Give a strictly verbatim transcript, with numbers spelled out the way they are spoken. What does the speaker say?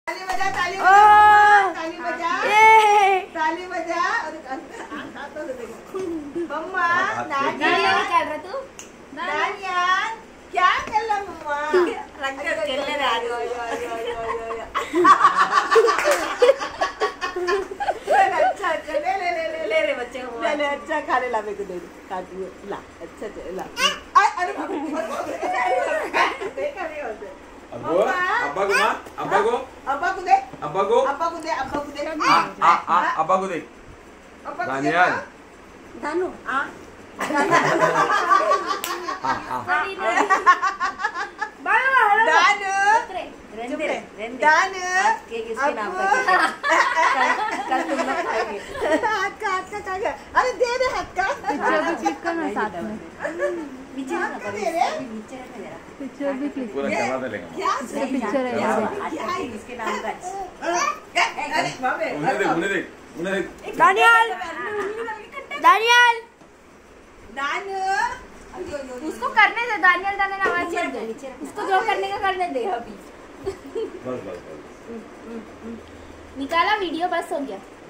ताली बजा, ताली बजा, ताली बजा, ताली बजा। मम्मा नानिया क्या कर रहा तू? नानिया क्या कर रहा मम्मा? रंग खेलने रहा है। अच्छा अच्छा ले ले ले ले ले रे बच्चे को ले ले अच्छा खाने ला मेरे को दे काटू ला अच्छा ला अरे देखा नहीं होते अब्बा अब्बा को मार अब्बा को अब्बा को दे अब्बा को अब्बा को दे अब्बा को दे आ आ आ अब्बा को दे दानियाल दानू आ आ आ दानू रेंदे रेंदे दानू केक इसके नाम का कल तुम लोग खाएंगे। हाथ का हाथ का खाएगा अरे दे दे हाथ का पिक्चर भी क्लिक करना साथ में नीचे ना कर नीचे रख जरा पिक्चर भी क्लिक पूरा चला देगा क्या पिक्चर है क्या है इसके नाम का अरे बाबे उन्हें देख उन्हें देख उन्हें देख दानियाल दानियाल दानू उसको करने दे दानियाल दानियाल आवाज चल गई उसको जो करने का करने दे अभी बस बस बस निकाला वीडियो बस हो गया।